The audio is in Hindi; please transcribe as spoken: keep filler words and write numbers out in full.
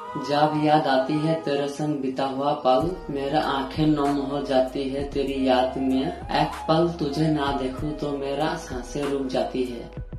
जब याद आती है तेरे संग बिता हुआ पल, मेरा आंखें नम हो जाती है तेरी याद में। एक पल तुझे ना देखूं तो मेरा सांसें रुक जाती है।